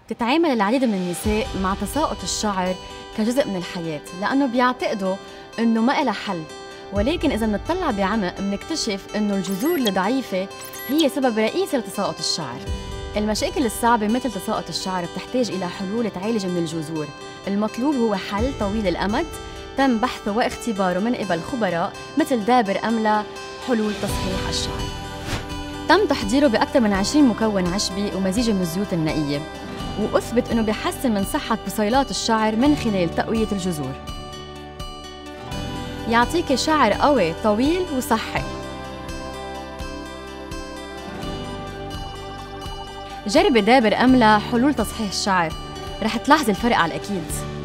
تتعامل العديد من النساء مع تساقط الشعر كجزء من الحياة لأنه بيعتقدوا إنه ما إلها حل، ولكن إذا بنطلع بعمق بنكتشف إنه الجذور الضعيفة هي سبب رئيسي لتساقط الشعر. المشاكل الصعبة مثل تساقط الشعر بتحتاج إلى حلول تعالج من الجذور. المطلوب هو حل طويل الأمد تم بحثه واختباره من قبل خبراء مثل دابر أملة حلول تصحيح الشعر. تم تحضيره بأكثر من 20 مكون عشبي ومزيج من الزيوت النقية، وأثبت أنه بيحسن من صحة بصيلات الشعر من خلال تقوية الجذور. يعطيك شعر قوي طويل وصحي. جربي دابر أملة حلول تصحيح الشعر، رح تلاحظي الفرق على الأكيد.